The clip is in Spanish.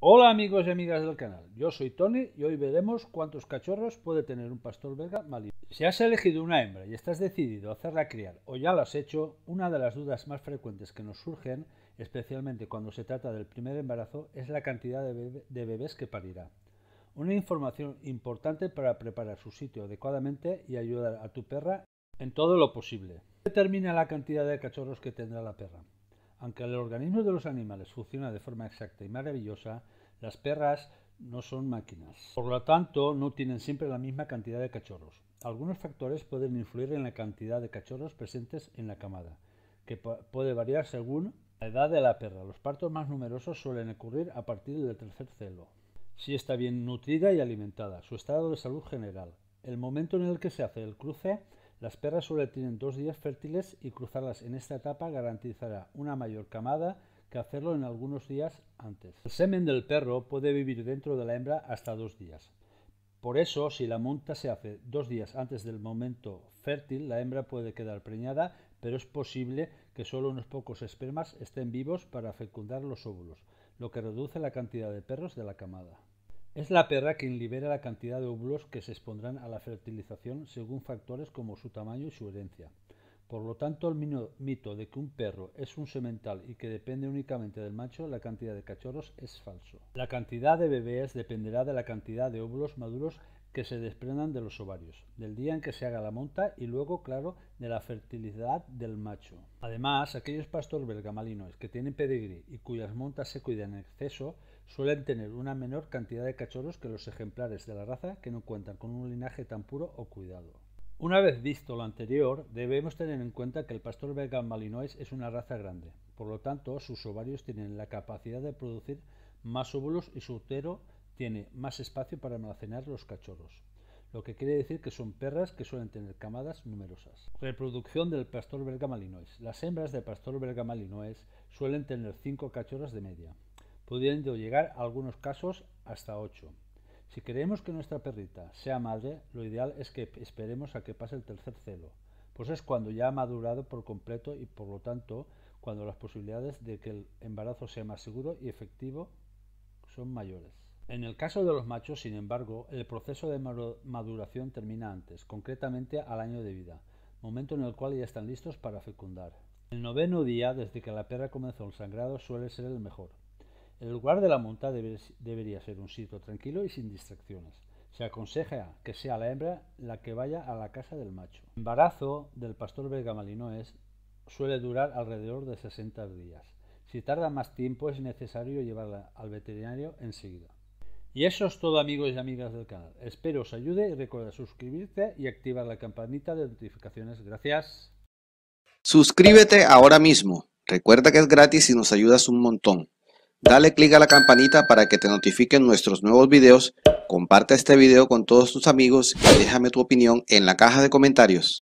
Hola amigos y amigas del canal, yo soy Tony y hoy veremos cuántos cachorros puede tener un pastor belga malinois. Si has elegido una hembra y estás decidido a hacerla criar o ya lo has hecho, una de las dudas más frecuentes que nos surgen, especialmente cuando se trata del primer embarazo, es la cantidad de bebés que parirá. Una información importante para preparar su sitio adecuadamente y ayudar a tu perra en todo lo posible. Determina la cantidad de cachorros que tendrá la perra. Aunque el organismo de los animales funciona de forma exacta y maravillosa, las perras no son máquinas. Por lo tanto, no tienen siempre la misma cantidad de cachorros. Algunos factores pueden influir en la cantidad de cachorros presentes en la camada, que puede variar según la edad de la perra. Los partos más numerosos suelen ocurrir a partir del tercer celo. Si está bien nutrida y alimentada, su estado de salud general, el momento en el que se hace el cruce. Las perras suelen tener 2 días fértiles y cruzarlas en esta etapa garantizará una mayor camada que hacerlo en algunos días antes. El semen del perro puede vivir dentro de la hembra hasta 2 días. Por eso, si la monta se hace 2 días antes del momento fértil, la hembra puede quedar preñada, pero es posible que solo unos pocos espermas estén vivos para fecundar los óvulos, lo que reduce la cantidad de perros de la camada. Es la perra quien libera la cantidad de óvulos que se expondrán a la fertilización según factores como su tamaño y su herencia. Por lo tanto, el mito de que un perro es un semental y que depende únicamente del macho, la cantidad de cachorros, es falso. La cantidad de bebés dependerá de la cantidad de óvulos maduros que se desprendan de los ovarios, del día en que se haga la monta y luego, claro, de la fertilidad del macho. Además, aquellos pastores belga malinois que tienen pedigrí y cuyas montas se cuidan en exceso suelen tener una menor cantidad de cachorros que los ejemplares de la raza que no cuentan con un linaje tan puro o cuidado. Una vez visto lo anterior, debemos tener en cuenta que el pastor belga malinois es una raza grande, por lo tanto sus ovarios tienen la capacidad de producir más óvulos y su útero tiene más espacio para almacenar los cachorros, lo que quiere decir que son perras que suelen tener camadas numerosas. Reproducción del pastor belga malinois. Las hembras de pastor belga malinois suelen tener 5 cachorros de media, pudiendo llegar a algunos casos hasta 8. Si queremos que nuestra perrita sea madre, lo ideal es que esperemos a que pase el tercer celo, pues es cuando ya ha madurado por completo y por lo tanto cuando las posibilidades de que el embarazo sea más seguro y efectivo son mayores. En el caso de los machos, sin embargo, el proceso de maduración termina antes, concretamente al año de vida, momento en el cual ya están listos para fecundar. El 9º día desde que la perra comenzó el sangrado suele ser el mejor. El lugar de la monta debería ser un sitio tranquilo y sin distracciones. Se aconseja que sea la hembra la que vaya a la casa del macho. El embarazo del pastor belga malinois suele durar alrededor de 60 días. Si tarda más tiempo es necesario llevarla al veterinario enseguida. Y eso es todo amigos y amigas del canal. Espero os ayude y recuerda suscribirte y activar la campanita de notificaciones. Gracias. Suscríbete ahora mismo. Recuerda que es gratis y nos ayudas un montón. Dale click a la campanita para que te notifiquen nuestros nuevos videos. Comparte este video con todos tus amigos y déjame tu opinión en la caja de comentarios.